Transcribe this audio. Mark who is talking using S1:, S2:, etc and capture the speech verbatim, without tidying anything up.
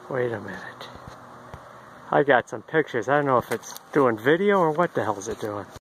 S1: Wait a minute. I got some pictures. I don't know if it's doing video or what the hell is it doing.